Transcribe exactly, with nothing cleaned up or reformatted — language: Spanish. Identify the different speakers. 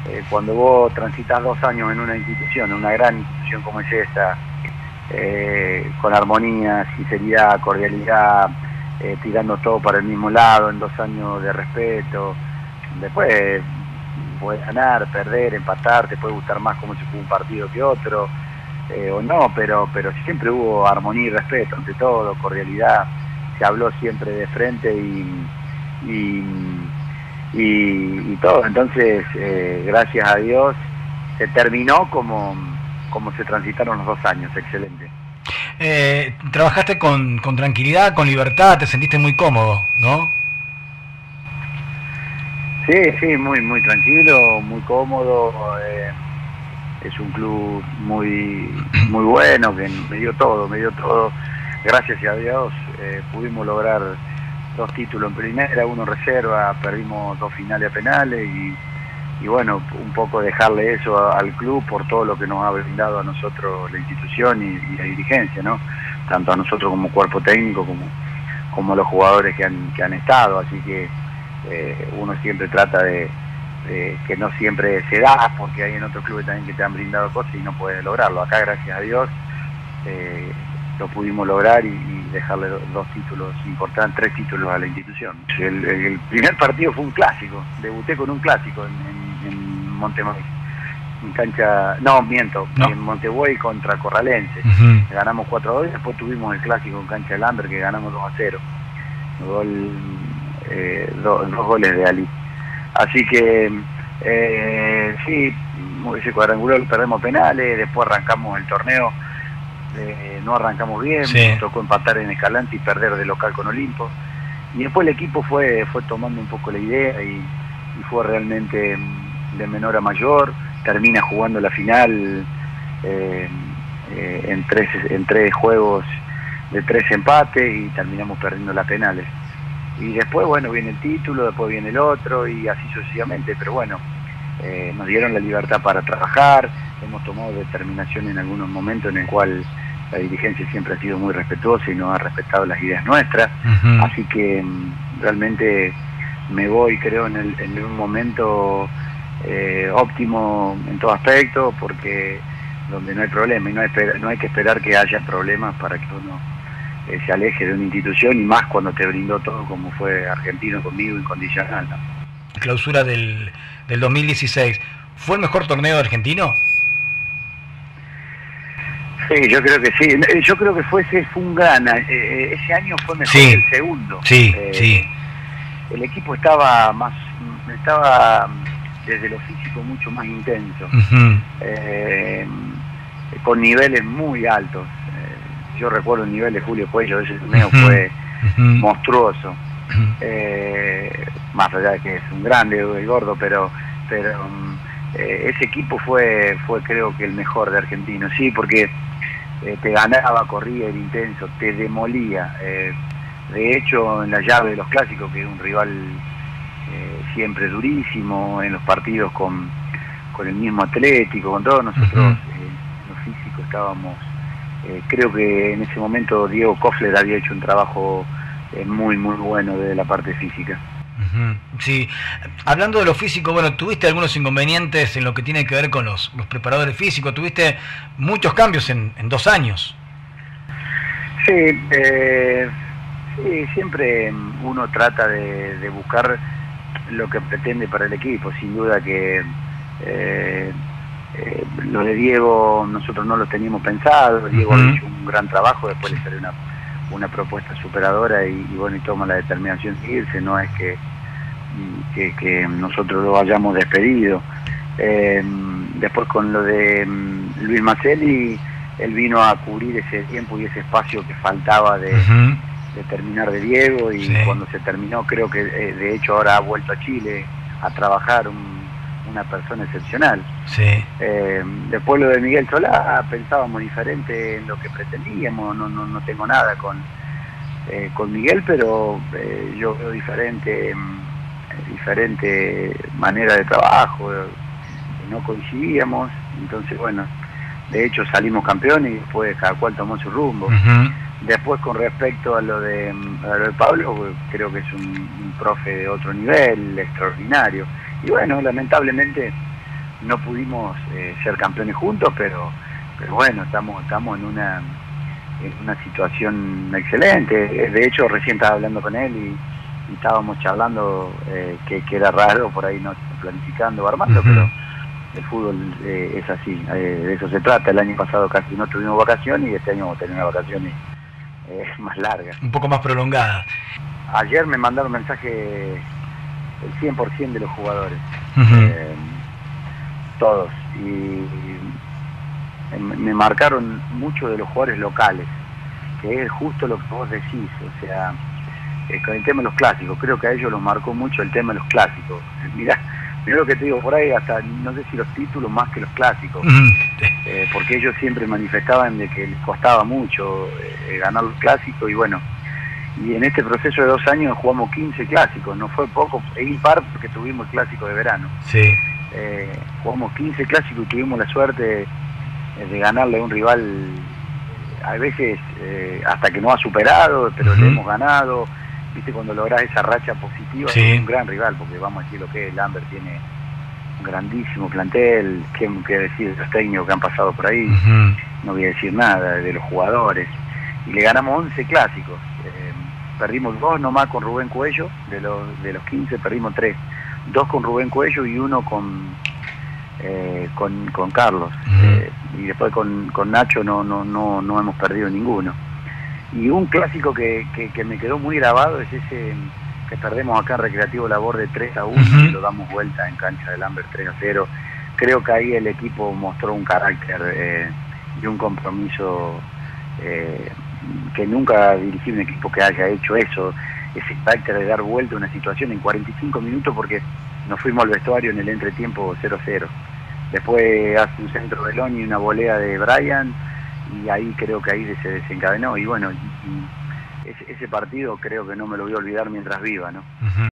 Speaker 1: eh, cuando vos transitas dos años en una institución, una gran institución como es esta, eh, con armonía, sinceridad, cordialidad, eh, tirando todo para el mismo lado, en dos años de respeto, después puedes ganar, perder, empatar, te puede gustar más cómo se jugó un partido que otro, eh, o no, pero, pero siempre hubo armonía y respeto, ante todo, cordialidad, se habló siempre de frente y, y, y, y todo, entonces eh, gracias a Dios se terminó como, como se transitaron los dos años, excelente.
Speaker 2: Eh, trabajaste con, con tranquilidad, con libertad, te sentiste muy cómodo, ¿no?
Speaker 1: Sí, sí, muy, muy tranquilo, muy cómodo. Eh, es un club muy, muy bueno, que me dio todo, me dio todo. Gracias a Dios eh, pudimos lograr dos títulos en primera, uno en reserva, perdimos dos finales a penales y, y bueno, un poco dejarle eso a, al club por todo lo que nos ha brindado a nosotros la institución y, y la dirigencia, ¿no? Tanto a nosotros como cuerpo técnico como, como a los jugadores que han, que han estado, así que Eh, uno siempre trata de, de que no siempre se da, porque hay en otros clubes también que te han brindado cosas y no puedes lograrlo. Acá, gracias a Dios, eh, lo pudimos lograr y, y dejarle do, dos títulos importantes, tres títulos a la institución. El, el primer partido fue un clásico, debuté con un clásico en, en, en Montemay, en cancha, no, miento,
Speaker 2: No.
Speaker 1: en Montebuey contra Corralense.
Speaker 2: Uh-huh.
Speaker 1: Ganamos cuatro a dos y después tuvimos el clásico en cancha de Lamber que ganamos dos a cero. Gol... Eh, dos, dos goles de Ali. Así que eh, sí, ese cuadrangular perdemos penales, después arrancamos el torneo, eh, no arrancamos bien,
Speaker 2: sí.
Speaker 1: Nos tocó empatar en Escalante y perder de local con Olimpo. Y después el equipo fue, fue tomando un poco la idea y, y fue realmente de menor a mayor, termina jugando la final eh, eh, en, tres, en tres juegos de tres empates y terminamos perdiendo las penales. Y después, bueno, viene el título, después viene el otro y así sucesivamente, pero bueno, eh, nos dieron la libertad para trabajar, hemos tomado determinación en algunos momentos en el cual la dirigencia siempre ha sido muy respetuosa y nos ha respetado las ideas nuestras, uh-huh. Así que realmente me voy, creo, en, el, en un momento eh, óptimo en todo aspecto, porque donde no hay problema y no hay, no hay que esperar que haya problemas para que uno Eh, se aleje de una institución, y más cuando te brindó todo como fue Argentino conmigo, incondicional, ¿no?
Speaker 2: Clausura del, del dos mil dieciséis, ¿fue el mejor torneo de Argentino?
Speaker 1: Sí, yo creo que sí, yo creo que fue ese fue un gran, eh, ese año fue mejor
Speaker 2: sí.
Speaker 1: que el segundo.
Speaker 2: Sí,
Speaker 1: eh,
Speaker 2: sí.
Speaker 1: El equipo estaba más, estaba desde lo físico mucho más intenso, uh-huh. eh, con niveles muy altos. Yo recuerdo el nivel de Julio Cuello de ese torneo, uh-huh. fue uh-huh. monstruoso, uh-huh. eh, más allá de que es un grande, el gordo, pero pero eh, ese equipo fue fue creo que el mejor de Argentino, sí, porque eh, te ganaba, corría, era intenso, te demolía. Eh, de hecho, en la llave de los clásicos, que es un rival eh, siempre durísimo, en los partidos con, con el mismo Atlético, con todos nosotros, uh-huh. eh, en lo físico estábamos... Eh, creo que en ese momento Diego Kofler había hecho un trabajo eh, muy muy bueno desde la parte física.
Speaker 2: Uh-huh. Sí, hablando de lo físico, bueno, tuviste algunos inconvenientes en lo que tiene que ver con los, los preparadores físicos, tuviste muchos cambios en, en dos años.
Speaker 1: Sí, eh, sí, siempre uno trata de, de buscar lo que pretende para el equipo, sin duda que... Eh, Eh, lo de Diego nosotros no lo teníamos pensado, Diego uh-huh. ha hecho un gran trabajo, después le salió una, una propuesta superadora y, y bueno, y toma la determinación de irse, no es que, que, que nosotros lo hayamos despedido. Eh, después con lo de um, Luis Macelli, él vino a cubrir ese tiempo y ese espacio que faltaba de, uh-huh. de terminar de Diego, y sí. Cuando se terminó, creo que eh, de hecho ahora ha vuelto a Chile a trabajar, un, una persona excepcional.
Speaker 2: Sí.
Speaker 1: Eh, después lo de Miguel Solá, pensábamos diferente en lo que pretendíamos, no, no, no tengo nada con, eh, con Miguel, pero eh, yo veo diferente, diferente manera de trabajo, eh, no coincidíamos, entonces bueno, de hecho salimos campeones y después cada cual tomó su rumbo. Uh-huh. Después con respecto a lo de, a lo de Pablo, creo que es un, un profe de otro nivel, extraordinario. Y bueno, lamentablemente no pudimos eh, ser campeones juntos, pero, pero bueno, estamos, estamos en una, en una situación excelente. De hecho, recién estaba hablando con él y, y estábamos charlando eh, que, que era raro por ahí no planificando o armando, uh-huh. pero el fútbol eh, es así, eh, de eso se trata. El año pasado casi no tuvimos vacaciones y este año vamos a tener una vacaciones eh, más largas.
Speaker 2: Un poco más prolongada.
Speaker 1: Ayer me mandaron mensaje el cien por ciento de los jugadores, uh-huh. eh, todos, y, y me marcaron mucho de los jugadores locales, que es justo lo que vos decís, o sea, eh, con el tema de los clásicos, creo que a ellos los marcó mucho el tema de los clásicos. Mirá, mirá lo que te digo, por ahí hasta, no sé si los títulos más que los clásicos, uh-huh. eh, porque ellos siempre manifestaban de que les costaba mucho eh, ganar los clásicos, y bueno, y en este proceso de dos años jugamos quince clásicos, no fue poco, es impar porque tuvimos el clásico de verano.
Speaker 2: Sí.
Speaker 1: Eh, jugamos quince clásicos y tuvimos la suerte eh, de ganarle a un rival, a veces eh, hasta que no ha superado, pero uh-huh. le hemos ganado. Viste, cuando lográs esa racha positiva, sí. es un gran rival, porque vamos a decir lo que es, Lambert tiene un grandísimo plantel, qué, qué decir de los técnicos que han pasado por ahí, uh-huh. no voy a decir nada, de los jugadores, y le ganamos once clásicos. Eh, perdimos dos nomás con Rubén Cuello, de los, de los quince perdimos tres, dos con Rubén Cuello y uno con eh, con, con Carlos, uh-huh. eh, y después con, con Nacho no, no, no, no hemos perdido ninguno. Y un clásico que, que, que me quedó muy grabado es ese que perdemos acá en Recreativo Labor de tres a uno, uh-huh. y lo damos vuelta en cancha de Lambert tres a cero. Creo que ahí el equipo mostró un carácter eh, y un compromiso eh, que nunca dirigí un equipo que haya hecho eso, ese carácter de dar vuelta a una situación en cuarenta y cinco minutos, porque nos fuimos al vestuario en el entretiempo cero cero. Después hace un centro de Loni y una volea de Brian, y ahí creo que ahí se desencadenó, y bueno, y, y ese, ese partido creo que no me lo voy a olvidar mientras viva, ¿no? Uh-huh.